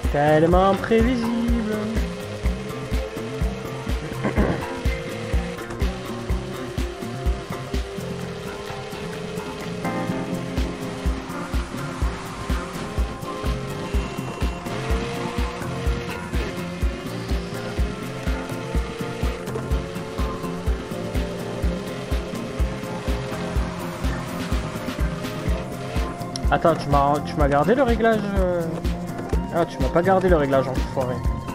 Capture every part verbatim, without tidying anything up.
Tellement prévisible. Attends, tu m'as tu m'as gardé le réglage euh... Ah, tu m'as pas gardé le réglage, enfoiré.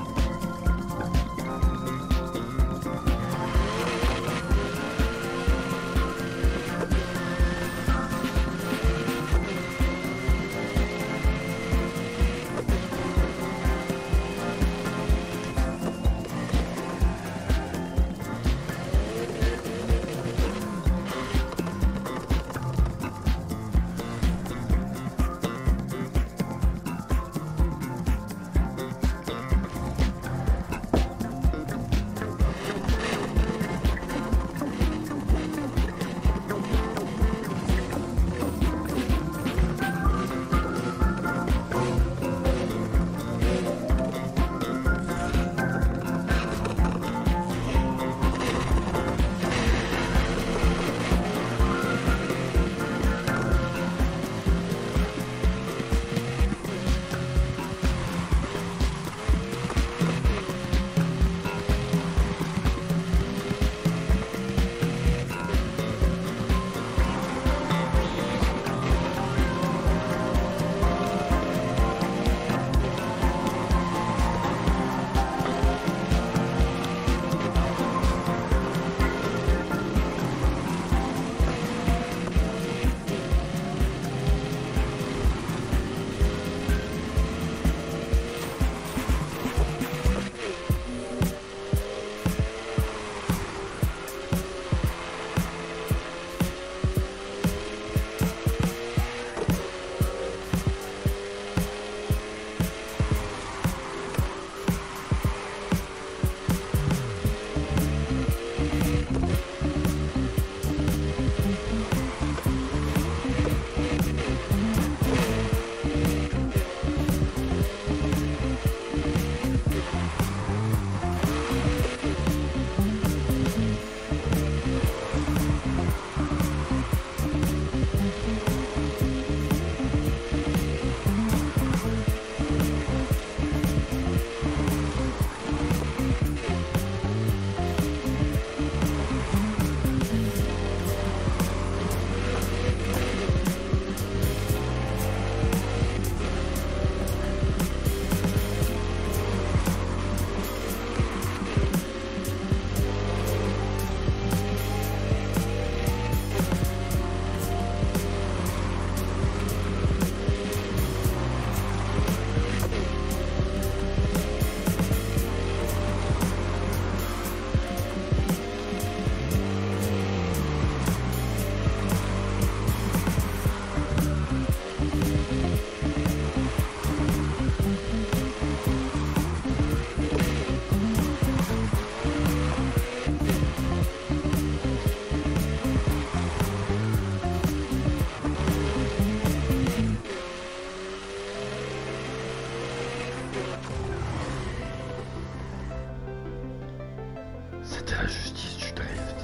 C'était la justice du drift.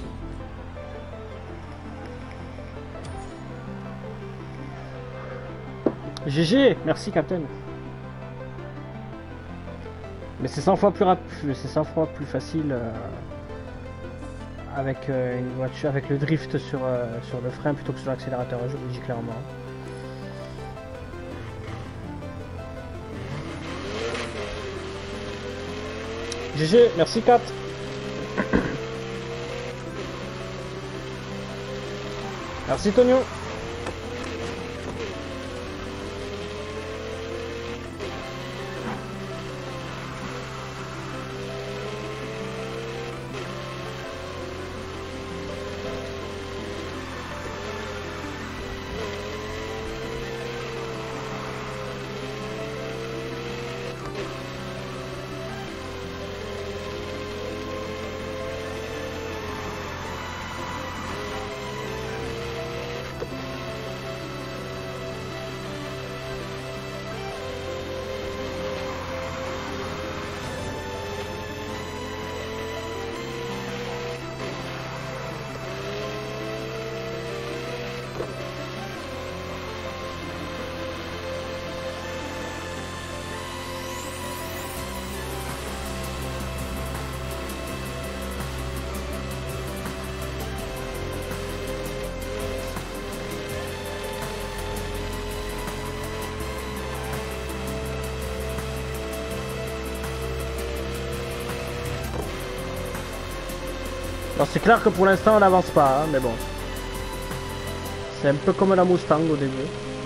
G G, merci Captain. Mais c'est cent fois plus rapide, c'est cent fois plus facile euh, avec euh, une voiture, avec le drift sur, euh, sur le frein plutôt que sur l'accélérateur, je vous le dis clairement. G G, merci Kat. Merci Tonio. Alors c'est clair que pour l'instant on n'avance pas, hein, mais bon. C'est un peu comme la Mustang au début.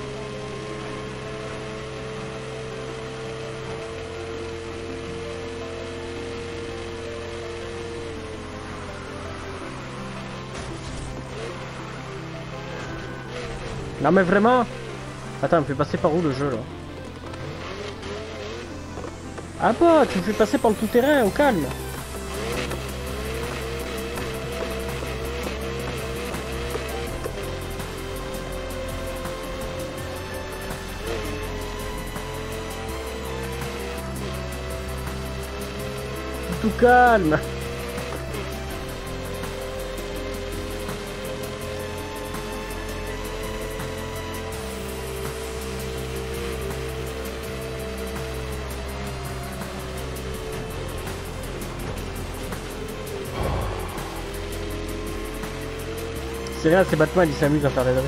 Non mais vraiment. Attends, il me fait passer par où le jeu là? Ah bah, tu me fais passer par le tout-terrain, au calme. Tout calme. C'est rien, c'est Batman, il s'amuse à faire des drifts.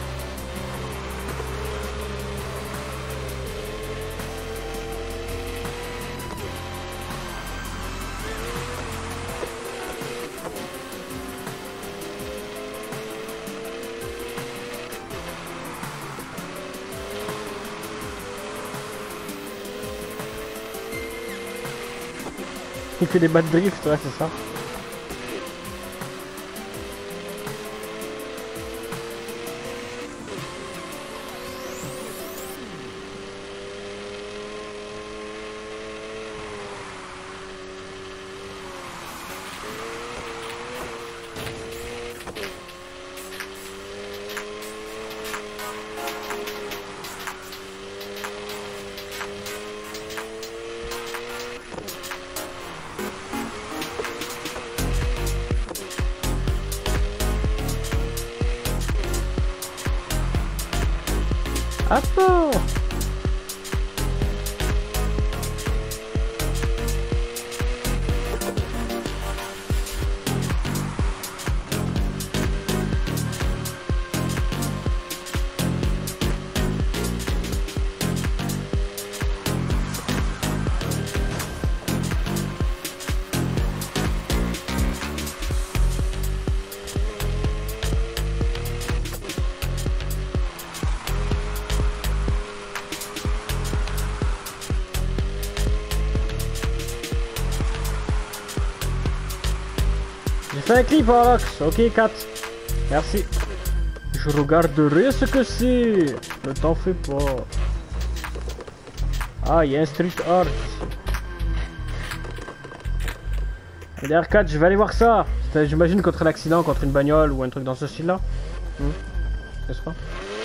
Il fait des bad drifts, ouais, c'est ça. Attends. J'ai fait un clip, Orox. Ok, Kat. Merci. Je regarderai ce que c'est. Ne t'en fais pas. Ah, il y a un street art. D'ailleurs, Kat, je vais aller voir ça. J'imagine contre l'accident, contre une bagnole ou un truc dans ce style-là. Hmm. N'est-ce pas?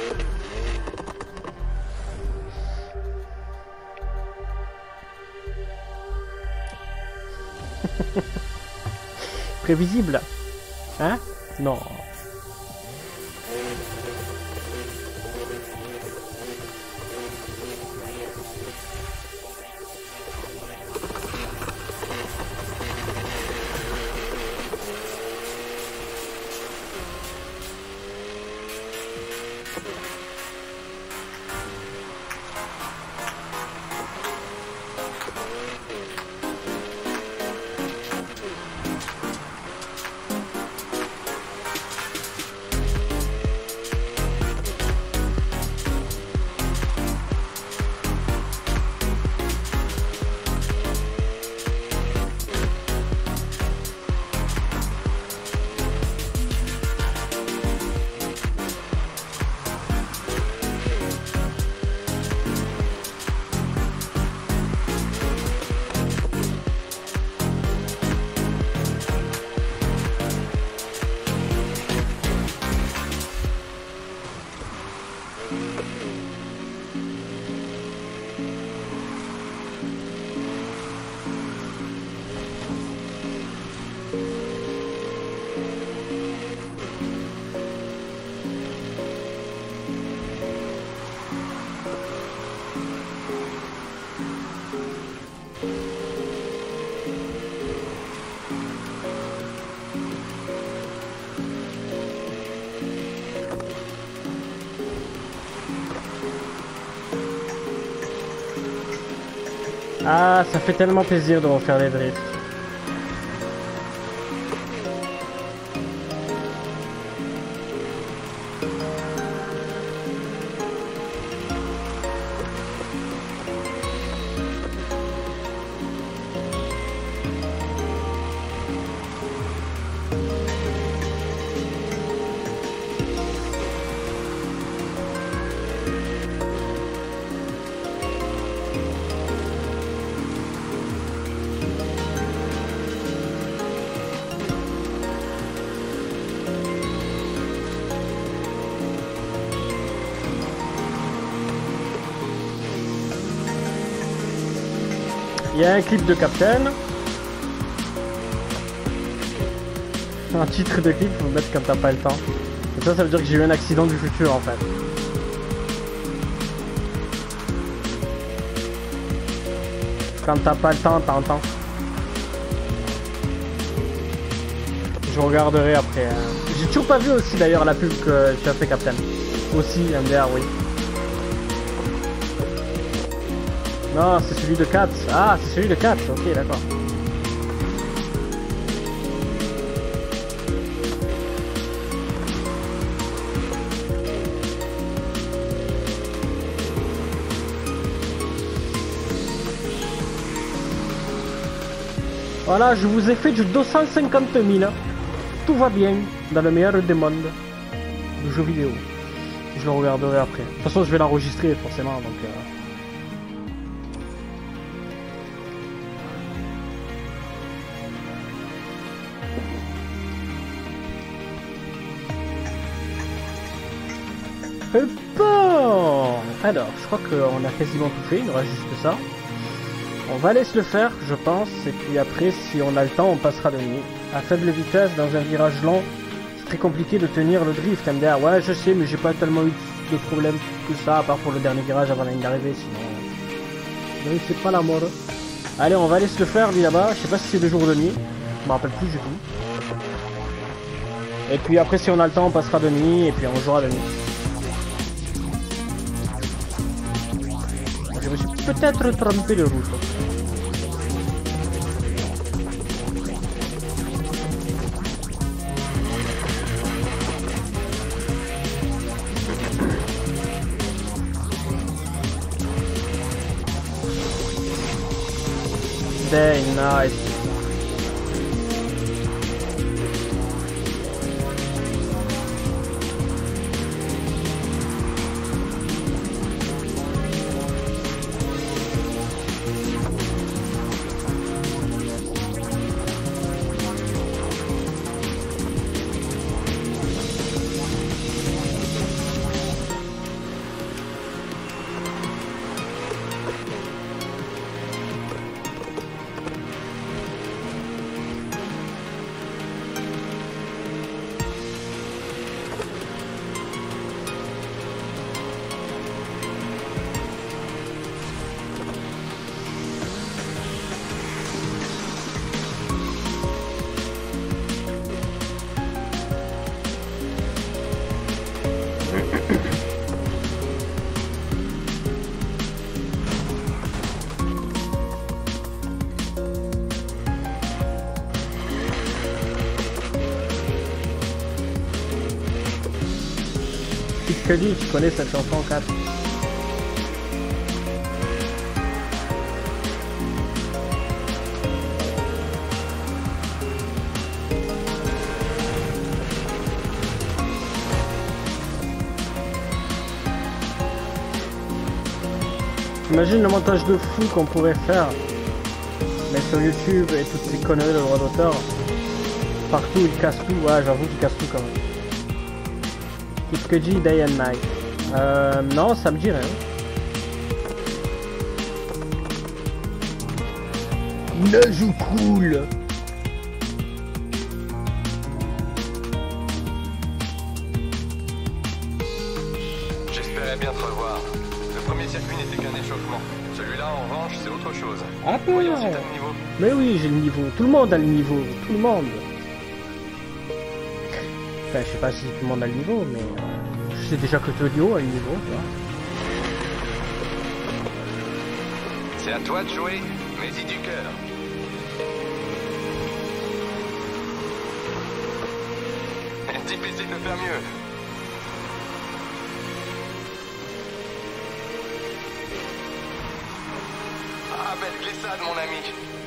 Prévisible. Hein? Non. Ah, ça fait tellement plaisir de refaire les drifts. Il y a un clip de Captain. Un titre de clip, faut mettre quand t'as pas le temps. Et ça, ça veut dire que j'ai eu un accident du futur en fait. Quand t'as pas le temps, t'entends. Je regarderai après. Hein. J'ai toujours pas vu aussi d'ailleurs la pub que tu as fait, Captain. Aussi, M D R, oui. Non, c'est celui de quatre. Ah, c'est celui de quatre. Ok, d'accord. Voilà, je vous ai fait du deux cent cinquante mille. Tout va bien, dans le meilleur des mondes. Le jeu vidéo. Je le regarderai après. De toute façon, je vais l'enregistrer forcément, donc... Euh... Bon, alors, je crois qu'on a quasiment tout fait, il nous reste juste ça. On va laisser le faire, je pense, et puis après, si on a le temps, on passera de nuit. À faible vitesse, dans un virage lent, c'est très compliqué de tenir le drift, M D R. Ouais, je sais, mais j'ai pas tellement eu de problème que ça, à part pour le dernier virage avant la ligne d'arrivée, sinon... Le drift, c'est pas la mort. Allez, on va laisser le faire, lui, là-bas. Je sais pas si c'est de jour ou de nuit. Je me rappelle plus du tout. Et puis après, si on a le temps, on passera de nuit, et puis on jouera de nuit. Je me suis peut-être trompé de route. Very nice. Kelly, tu connais cette chanson quatre. T'imagines le montage de fou qu'on pourrait faire, mais sur YouTube et toutes ces conneries de droit d'auteur, partout ils cassent tout. Ouais, j'avoue qu'ils cassent tout quand même. Kipkeji Day and Night. Euh, non, ça me dit rien. Neige ou cool. J'espérais bien te revoir. Le premier circuit n'était qu'un échauffement. Celui-là, en revanche, c'est autre chose. Ah, voyons si t'as le niveau. Mais oui, j'ai le niveau. Tout le monde a le niveau. Tout le monde. Enfin, je sais pas si tout le monde a le niveau, mais euh, je sais déjà que Todio a le niveau, tu vois. C'est à toi de jouer, mais y du cœur. Difficile de faire mieux. Ah, belle glissade, mon ami.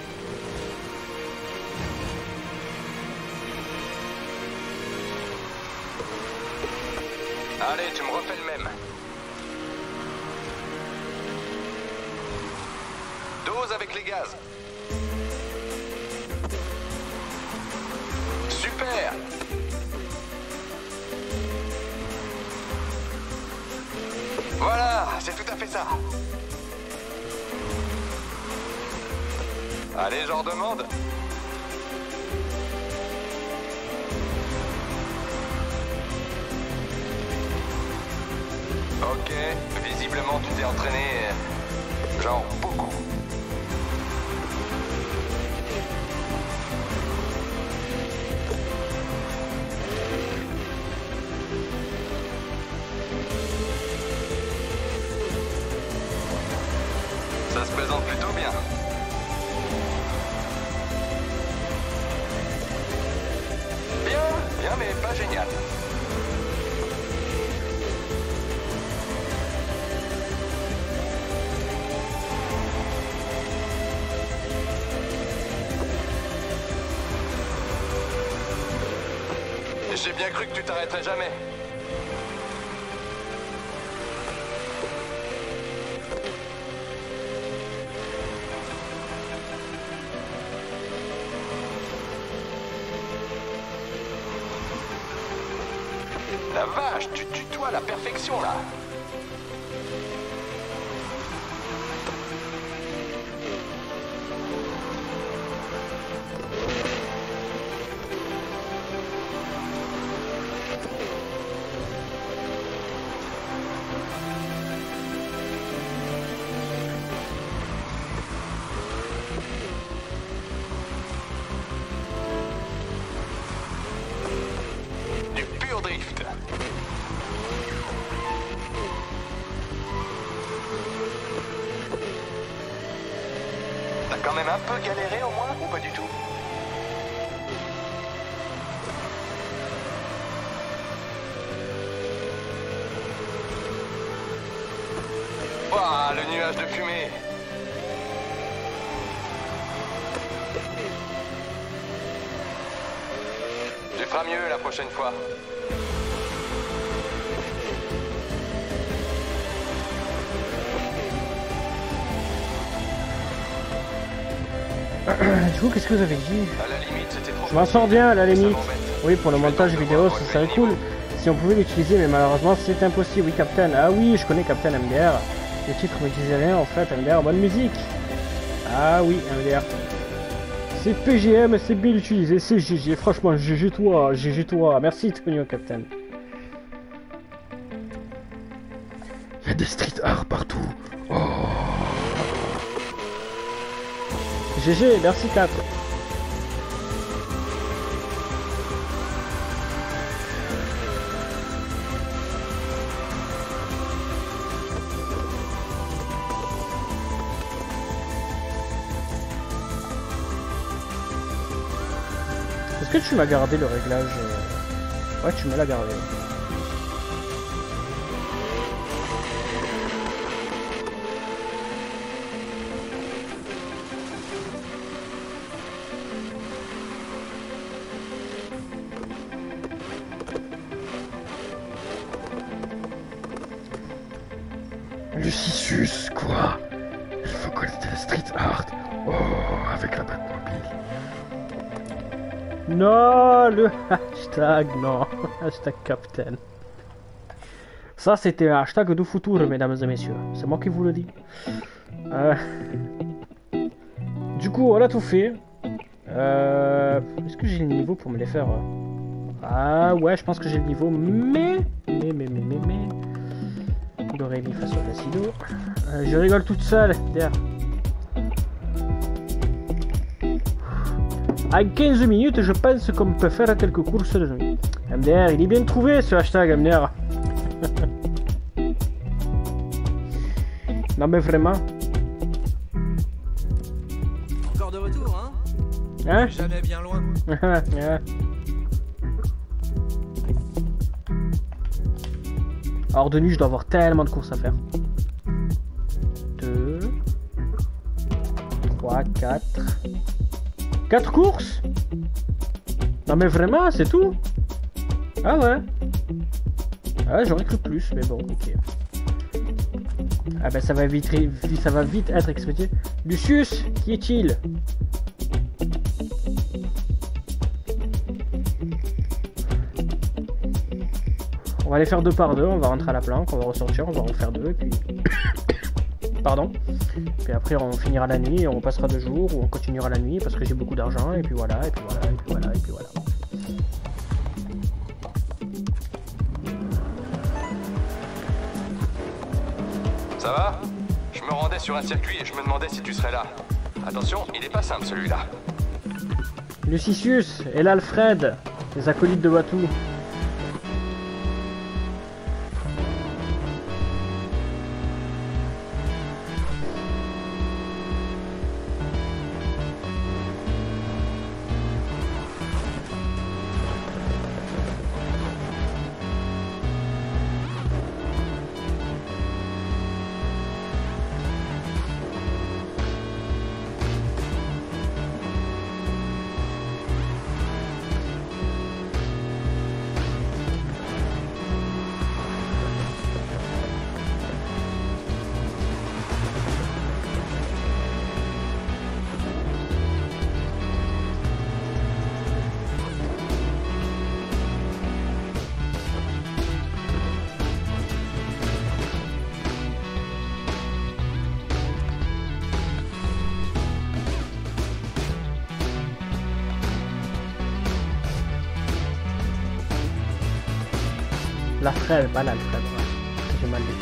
Allez, tu me refais le même. Dose avec les gaz. Super. Voilà, c'est tout à fait ça. Allez, j'en demande. Ok, visiblement tu t'es entraîné, genre beaucoup. Ça se présente plutôt bien. Bien, bien, mais pas génial. J'ai bien cru que tu t'arrêterais jamais. La vache, tu tutoies à la perfection là. Du pur drift. T'as quand même un peu galéré au moins, ou pas du tout? Ouah, le nuage de fumée. Tu feras mieux la prochaine fois. Du coup, qu'est-ce que vous avez dit? À la limite, c'était trop. Je m'en sors bien à la Ça limite. m'embête. Oui, pour le Je vais montage donc vidéo, devoir ce relever serait le cool niveau. si on pouvait l'utiliser, mais malheureusement, c'est impossible. Oui, Captain. Ah oui, je connais Captain M D R. Le titre me disait rien en fait. M D R, bonne musique. Ah oui, M D R. C'est P G M, c'est bien utilisé, c'est G G. Franchement, G G toi, G G toi. Merci, Tonio, Captain. Il y a des street art partout. Oh. G G, merci quatre. Est-ce que tu m'as gardé le réglage euh... Ouais, tu me l'as gardé. Lucius, quoi? Il faut connaître le street art. Oh, avec la Batmobile. Non, le hashtag, non. Hashtag Captain. Ça, c'était un hashtag du futur, mesdames et messieurs. C'est moi qui vous le dis. Euh... Du coup, on a tout fait. Euh... Est-ce que j'ai le niveau pour me les faire? Ah ouais, je pense que j'ai le niveau, mais... Mais, mais, mais, mais, mais... Do, ré, mi, fa, sol, la, si, do. Euh, je rigole toute seule. Derrière. En quinze minutes, je pense qu'on peut faire quelques courses de nuit. M D R, il est bien trouvé ce hashtag M D R. Non mais vraiment. Hein? Jamais bien loin. Ouais. Alors de nuit, je dois avoir tellement de courses à faire. deux, trois, quatre. quatre courses? Non mais vraiment, c'est tout? Ah ouais. Ah ouais, j'aurais cru plus, mais bon, ok. Ah ben ça va vite, ça va vite être expédié. Lucius, qui est-il? On va les faire deux par deux, on va rentrer à la planque, on va ressortir, on va en faire deux, et puis... Pardon. Puis après on finira la nuit, on passera deux jours, ou on continuera la nuit, parce que j'ai beaucoup d'argent, et puis voilà, et puis voilà, et puis voilà, et puis voilà. Ça va? Je me rendais sur un circuit et je me demandais si tu serais là. Attention, il est pas simple celui-là. Lucicius et l'Alfred, les acolytes de Watu. L'Alfred, pas l'Alfred. J'ai mal dit.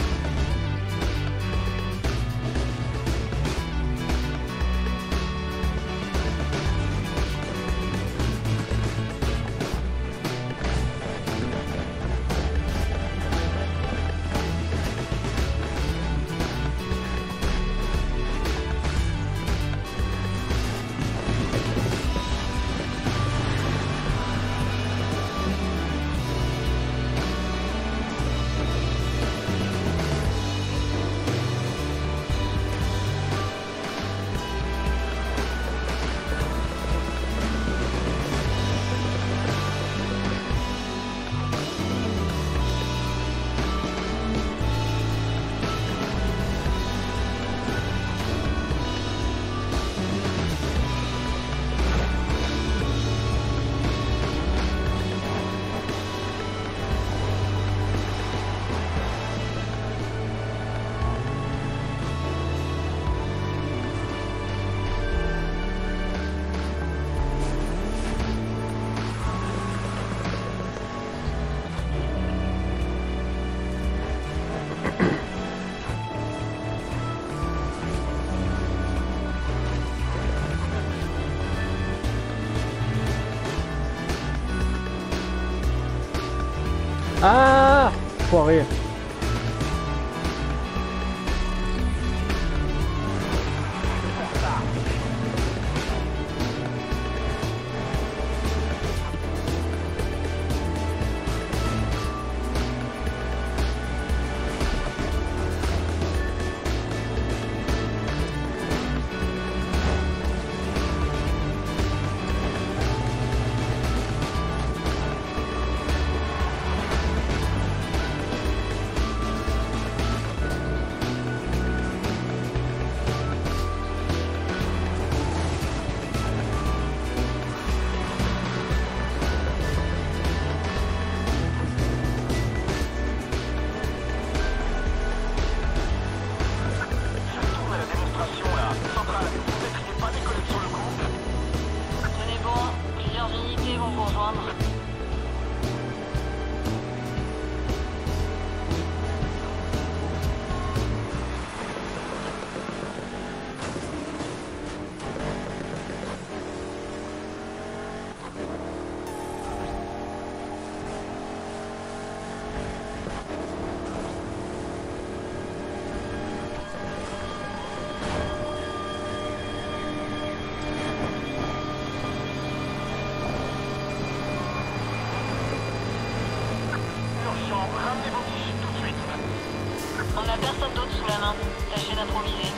Ah, foiré. On n'a personne d'autre sous la main. Tâchez d'improviser.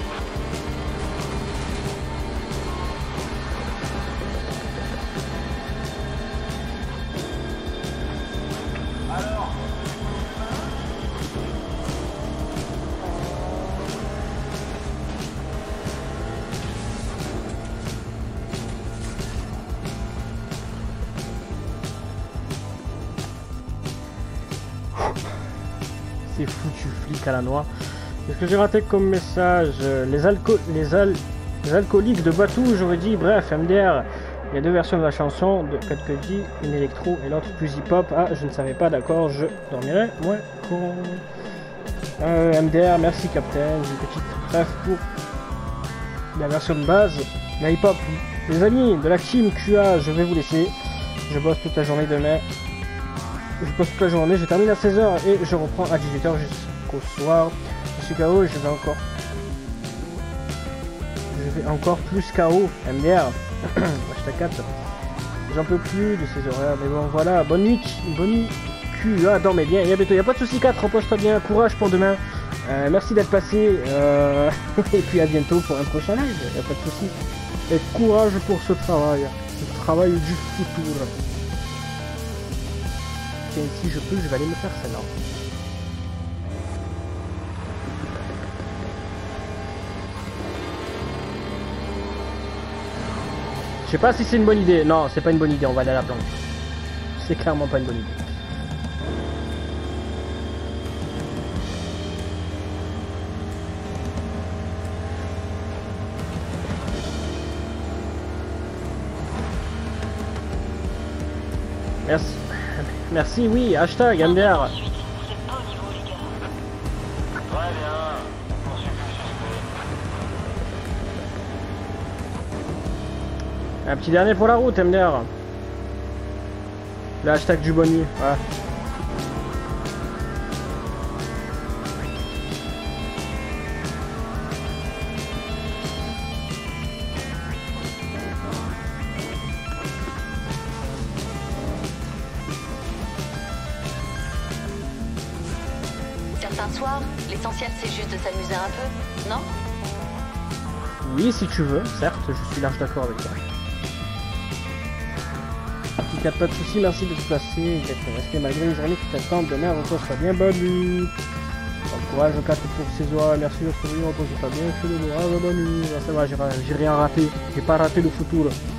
Alors, C'est foutu, flic à la noix. Qu'est-ce que j'ai raté comme message? Les, alco les, al les alcooliques de Batou, j'aurais dit. Bref, M D R. Il y a deux versions de la chanson, de quelque dit, une électro et l'autre plus hip-hop. Ah, je ne savais pas, d'accord, je dormirai moins con. Euh, M D R, merci Captain. Une petite bref pour la version de base. La hip-hop. Les amis de la team Q A, je vais vous laisser. Je bosse toute la journée demain. Je bosse toute la journée, je termine à seize heures et je reprends à dix-huit heures jusqu'au soir. Je suis K O et je vais encore... Je vais encore plus K O, M D R. Hashtag quatre. J'en peux plus de ces horaires, mais bon voilà. Bonne nuit, bonne nuit Q A, dormez bien et à bientôt. Y a pas de soucis quatre, repose-toi bien, courage pour demain. Euh, merci d'être passé euh... et puis à bientôt pour un prochain live, y a pas de soucis. Et courage pour ce travail, ce travail du futur. Et si je peux, je vais aller me faire celle-là. Je sais pas si c'est une bonne idée. Non, c'est pas une bonne idée, on va aller à la planque. C'est clairement pas une bonne idée. Merci. Merci, oui, hashtag M D R. Ensuite, vous êtes pas au niveau, les gars. très bien. On poursuit le suspect. Un petit dernier pour la route, M D R. Le hashtag du bonne nuit, ouais. Certains soirs, l'essentiel c'est juste de s'amuser un peu, non? Oui, si tu veux, certes, je suis large d'accord avec toi. Il n'y a pas de soucis, merci de te passer. Exactement. Restez malgré les journées qui t'attendent. Demain, repose-toi bien. Bonne nuit. Bon courage au quatre pour ces oies. Merci de te repose-toi bien. Fais le courage. Bonne nuit. Ça va, j'ai rien raté. J'ai pas raté le futur.